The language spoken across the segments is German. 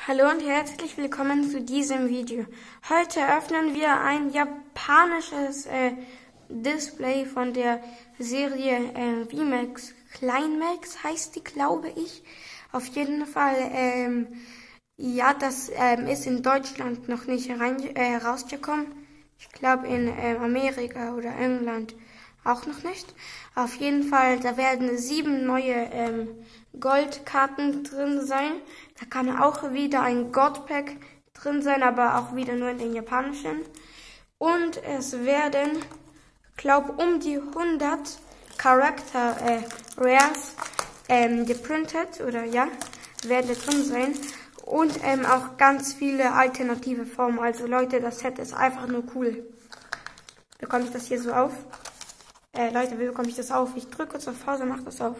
Hallo und herzlich willkommen zu diesem Video. Heute öffnen wir ein japanisches Display von der Serie VMAX. Climax heißt die, glaube ich. Auf jeden Fall, das ist in Deutschland noch nicht rausgekommen. Ich glaube in Amerika oder England auch noch nicht. Auf jeden Fall, da werden 7 neue Goldkarten drin sein. Da kann auch wieder ein God-Pack drin sein, aber auch wieder nur in den japanischen. Und es werden, glaube um die 100 Character Rares geprintet oder ja, werden drin sein. Und auch ganz viele alternative Formen. Also Leute, das Set ist einfach nur cool. Bekomme ich das hier so auf? Leute, wie bekomme ich das auf? Ich drücke kurz auf Pause und mache das auf.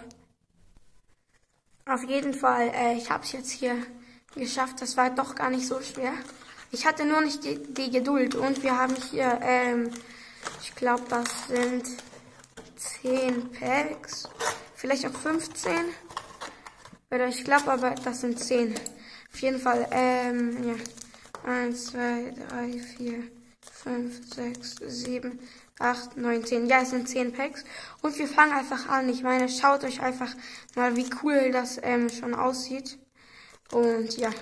Auf jeden Fall, ich habe es jetzt hier geschafft. Das war doch gar nicht so schwer. Ich hatte nur nicht die Geduld. Und wir haben hier, ich glaube, das sind 10 Packs. Vielleicht auch 15. Oder ich glaube aber, das sind 10. Auf jeden Fall, ja. 1, 2, 3, 4, 5, 6, 7, 8, 9, 10. Ja, es sind 10 Packs. Und wir fangen einfach an. Ich meine, schaut euch einfach mal, wie cool das schon aussieht. Und ja.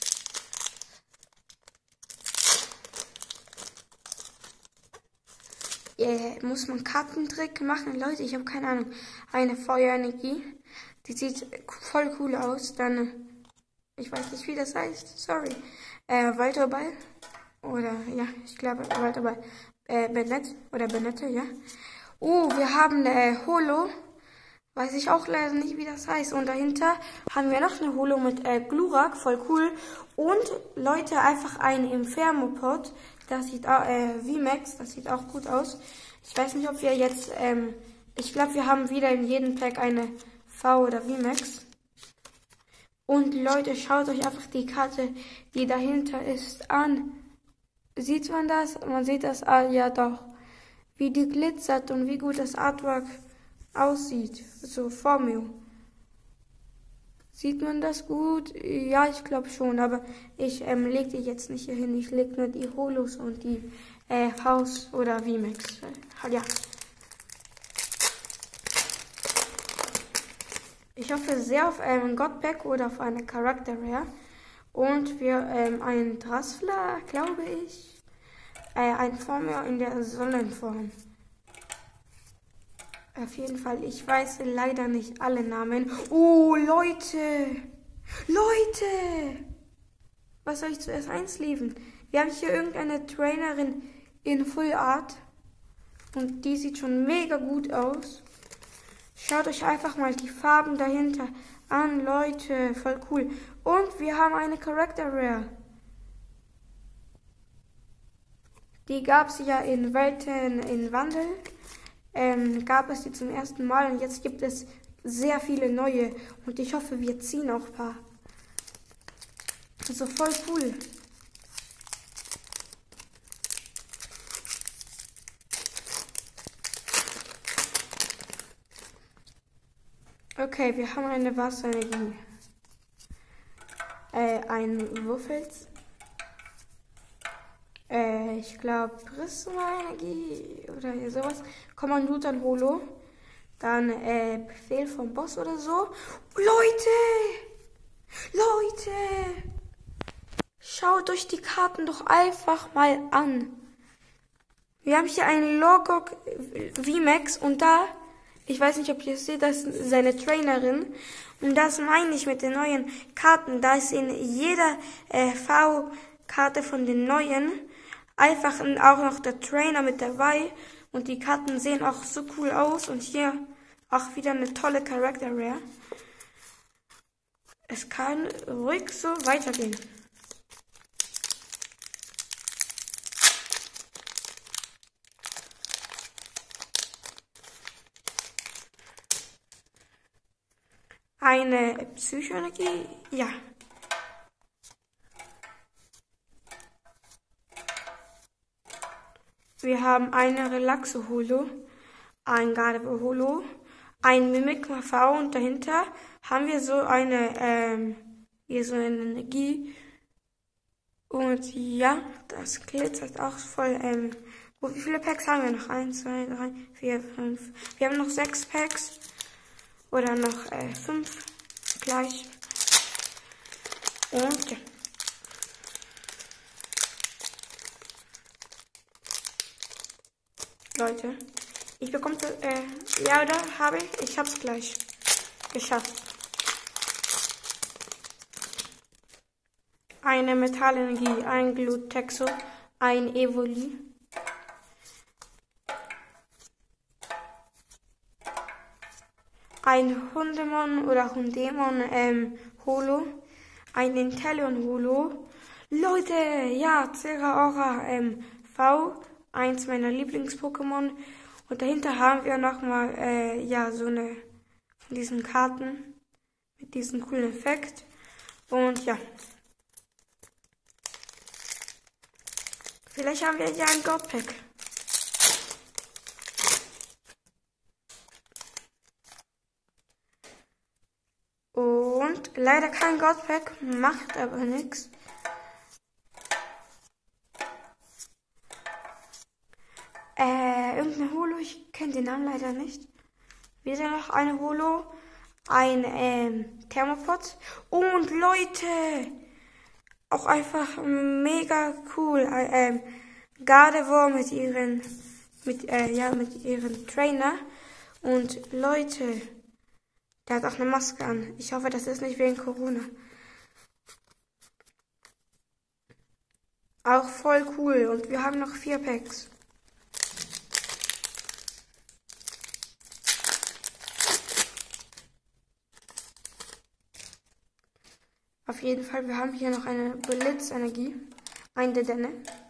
Muss man Kartentrick machen? Leute, ich habe keine Ahnung. Eine Feuerenergie. Die sieht voll cool aus. Dann, ich weiß nicht, wie das heißt. Sorry. Walterball. Oder, ja, ich glaube, Walterball. Benette, ja. Wir haben eine Holo. Weiß ich auch leider nicht, wie das heißt. Und dahinter haben wir noch eine Holo mit Glurak. Voll cool. Und, Leute, einfach ein Inferno-Pod. Das sieht auch, VMAX. Das sieht auch gut aus. Ich weiß nicht, ob wir jetzt, ich glaube, wir haben wieder in jedem Pack eine V oder VMAX. Und, Leute, schaut euch einfach die Karte, die dahinter ist, an. Sieht man das? Man sieht das, ja doch. Wie die glitzert und wie gut das Artwork aussieht. So vor mir. Sieht man das gut? Ja, ich glaube schon. Aber ich lege die jetzt nicht hier hin. Ich lege nur die Holos und die Vs oder VMAX. Ja. Ich hoffe sehr auf einen God-Pack oder auf eine Character Rare. Und wir einen Drasfla, glaube ich. Ein Formel in der Sonnenform. Auf jeden Fall, ich weiß leider nicht alle Namen. Oh, Leute! Leute! Was soll ich zuerst einsleeven? Wir haben hier irgendeine Trainerin in Full Art. Und die sieht schon mega gut aus. Schaut euch einfach mal die Farben dahinter an, Leute. Voll cool. Und wir haben eine Character Rare. Die gab es ja in Welten in Wandel. Gab es die zum ersten Mal und jetzt gibt es sehr viele neue. Und ich hoffe, wir ziehen auch ein paar. Also voll cool. Okay, wir haben eine Wasserenergie. Ein Wuffels. Ich glaube Prisma-Energie oder sowas. Kommandutan Holo. Dann Befehl vom Boss oder so. Leute! Leute! Schaut euch die Karten doch einfach mal an. Wir haben hier einen Logok VMAX und da, ich weiß nicht, ob ihr es seht, das ist seine Trainerin. Und das meine ich mit den neuen Karten. Da ist in jeder V-Karte von den neuen einfach auch noch der Trainer mit dabei. Und die Karten sehen auch so cool aus. Und hier auch wieder eine tolle Character Rare. Es kann ruhig so weitergehen. Eine Psychoenergie, ja. Wir haben eine Relaxo-Holo, ein Gardevoir-Holo, ein Mimikma V und dahinter haben wir so eine, hier so eine Energie Und ja, das glitzert auch voll. Gut, wie viele Packs haben wir noch? 1, 2, 3, 4, 5. Wir haben noch 6 Packs. Oder noch 5 gleich. Und ja. Leute, ich bekomme ja, oder habe ich? Ich hab's gleich geschafft. Eine Metallenergie, ein Glutexo, ein Evoli. Ein Hundemon oder Hundemon Holo. Ein Inteleon Holo. Leute, ja, Zeraora V. Eins meiner Lieblings-Pokémon. Und dahinter haben wir nochmal, ja, so eine von diesen Karten mit diesem coolen Effekt. Und ja. Vielleicht haben wir ja ein God-Pack. Und leider kein God-Pack, macht aber nichts. Irgendeine Holo, ich kenne den Namen leider nicht. Wieder noch eine Holo, ein Thermopod und Leute, auch einfach mega cool, Gardevoir mit ihren Trainer und Leute, der hat auch eine Maske an. Ich hoffe, das ist nicht wegen Corona. Auch voll cool und wir haben noch 4 Packs. Auf jeden Fall, wir haben hier noch eine Blitzenergie. Ein Dedenne.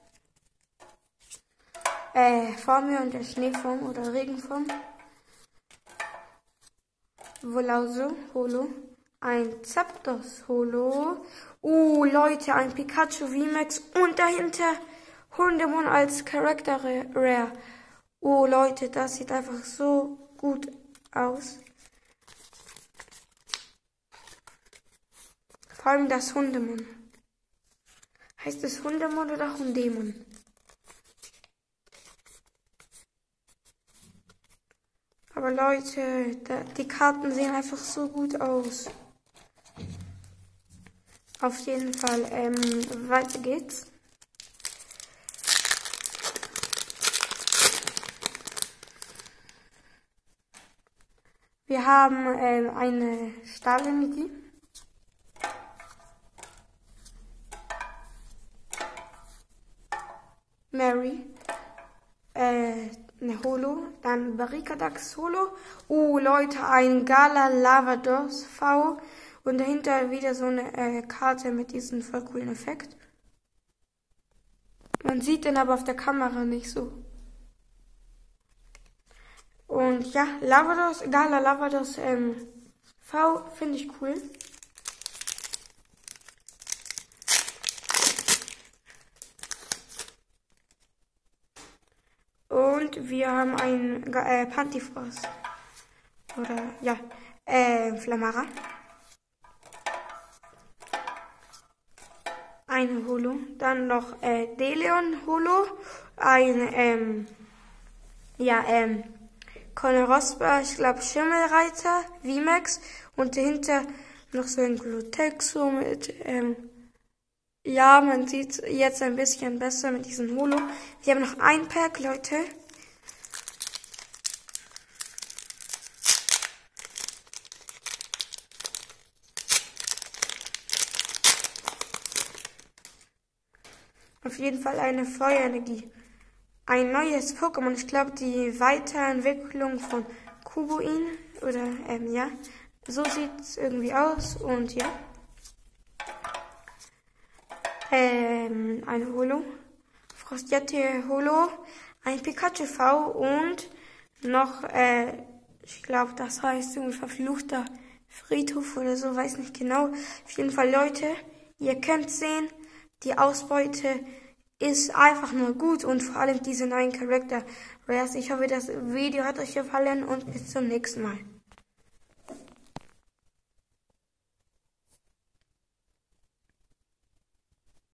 Formel und der Schneeform oder Regenform. Volauso Holo. Ein Zapdos Holo. Leute, ein Pikachu VMAX. Und dahinter Hundemon als Character Rare. Leute, das sieht einfach so gut aus. Vor allem das Hundemon. Heißt es Hundemon oder Hundemon? Aber Leute, die Karten sehen einfach so gut aus. Auf jeden Fall, weiter geht's. Wir haben eine Stahlenergie. Mary, eine Holo, dann Barricadax Holo. Leute, ein Gala Lavados V und dahinter wieder so eine Karte mit diesem voll coolen Effekt. Man sieht den aber auf der Kamera nicht so. Und ja, Lavados, Gala Lavados V finde ich cool. Und wir haben ein Pantifrost. Oder, ja, Flamara. Eine Holo. Dann noch Deleon Holo. Ein, Konerospa, ich glaube Schimmelreiter, VMAX. Und dahinter noch so ein Glutexo mit, ja, man sieht jetzt ein bisschen besser mit diesem Holo. Wir haben noch ein Pack, Leute. Auf jeden Fall eine Feuerenergie. Ein neues Pokémon. Ich glaube, die Weiterentwicklung von Kubuin. Oder, ja. So sieht es irgendwie aus. Und ja. Eine Holo. Frostjette Holo. Ein Pikachu V. Und noch, ich glaube, das heißt irgendwie verfluchter Friedhof oder so. Weiß nicht genau. Auf jeden Fall, Leute. Ihr könnt sehen, die Ausbeute ist einfach nur gut und vor allem diese neuen Charakter Rares. Ich hoffe, das Video hat euch gefallen und bis zum nächsten Mal.